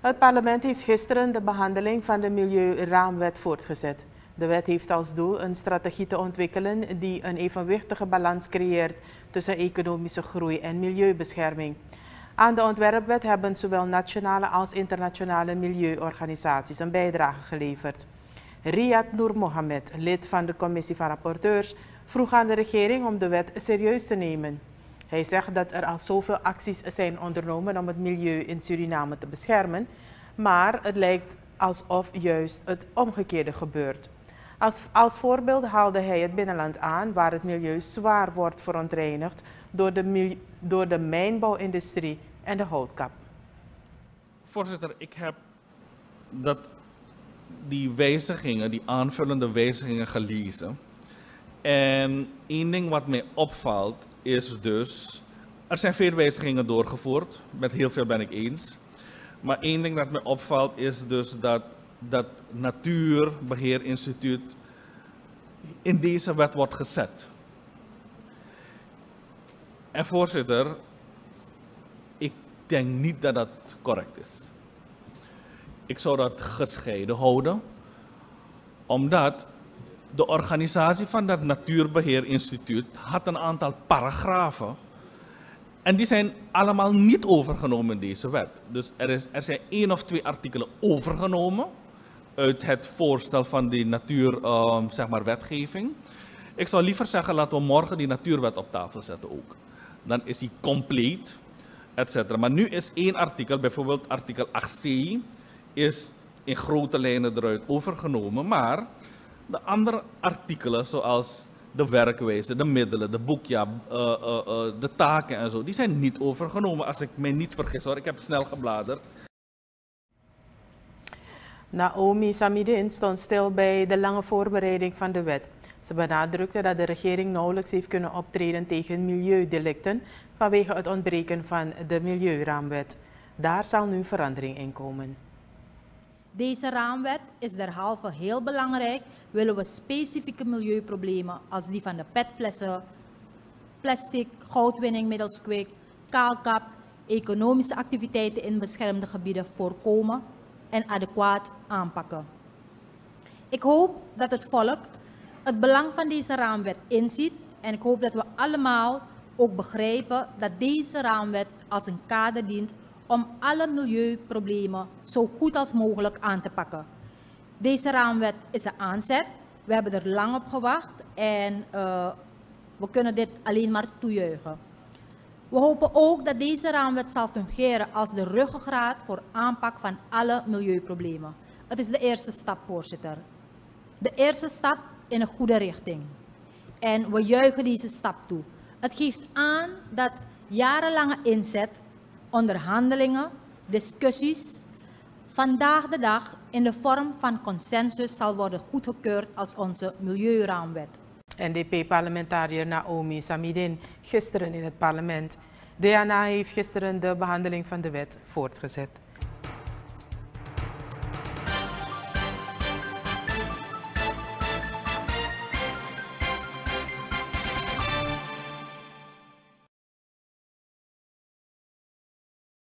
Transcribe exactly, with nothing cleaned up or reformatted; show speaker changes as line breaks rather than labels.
Het parlement heeft gisteren de behandeling van de Milieuraamwet voortgezet. De wet heeft als doel een strategie te ontwikkelen die een evenwichtige balans creëert tussen economische groei en milieubescherming. Aan de ontwerpwet hebben zowel nationale als internationale milieuorganisaties een bijdrage geleverd. Riyad Noor Mohamed, lid van de commissie van rapporteurs, vroeg aan de regering om de wet serieus te nemen. Hij zegt dat er al zoveel acties zijn ondernomen om het milieu in Suriname te beschermen, maar het lijkt alsof juist het omgekeerde gebeurt. Als, als voorbeeld haalde hij het binnenland aan, waar het milieu zwaar wordt verontreinigd door de, door de mijnbouwindustrie en de houtkap.
Voorzitter, ik heb dat die wijzigingen, die aanvullende wijzigingen gelezen. En één ding wat mij opvalt is dus, er zijn veel wijzigingen doorgevoerd, met heel veel ben ik eens. Maar één ding dat mij opvalt is dus dat dat Natuurbeheerinstituut in deze wet wordt gezet. En voorzitter, ik denk niet dat dat correct is. Ik zou dat gescheiden houden, omdat de organisatie van dat Natuurbeheerinstituut had een aantal paragrafen. En die zijn allemaal niet overgenomen in deze wet. Dus er, is, er zijn één of twee artikelen overgenomen uit het voorstel van die natuur, uh, zeg maar, wetgeving. Ik zou liever zeggen, laten we morgen die natuurwet op tafel zetten ook. Dan is die compleet, et cetera. Maar nu is één artikel, bijvoorbeeld artikel acht c, is in grote lijnen eruit overgenomen. Maar de andere artikelen, zoals de werkwijze, de middelen, de boekja, uh, uh, uh, de taken en zo, die zijn niet overgenomen, als ik mij niet vergis hoor. Ik heb snel gebladerd.
Naomi Samidin stond stil bij de lange voorbereiding van de wet. Ze benadrukte dat de regering nauwelijks heeft kunnen optreden tegen milieudelicten vanwege het ontbreken van de Milieuraamwet. Daar zal nu verandering in komen.
Deze raamwet is derhalve heel belangrijk, willen we specifieke milieuproblemen als die van de petflessen, plastic, goudwinning middels kwik, kaalkap, economische activiteiten in beschermde gebieden voorkomen en adequaat aanpakken. Ik hoop dat het volk het belang van deze raamwet inziet en ik hoop dat we allemaal ook begrijpen dat deze raamwet als een kader dient om alle milieuproblemen zo goed als mogelijk aan te pakken. Deze raamwet is een aanzet. We hebben er lang op gewacht en uh, we kunnen dit alleen maar toejuichen. We hopen ook dat deze raamwet zal fungeren als de ruggengraat voor aanpak van alle milieuproblemen. Het is de eerste stap, voorzitter. De eerste stap in een goede richting. En we juichen deze stap toe. Het geeft aan dat jarenlange inzet, onderhandelingen, discussies, vandaag de dag in de vorm van consensus zal worden goedgekeurd als onze Milieuraamwet.
N D P-parlementariër Naomi Samidin gisteren in het parlement. D N A heeft gisteren de behandeling van de wet voortgezet.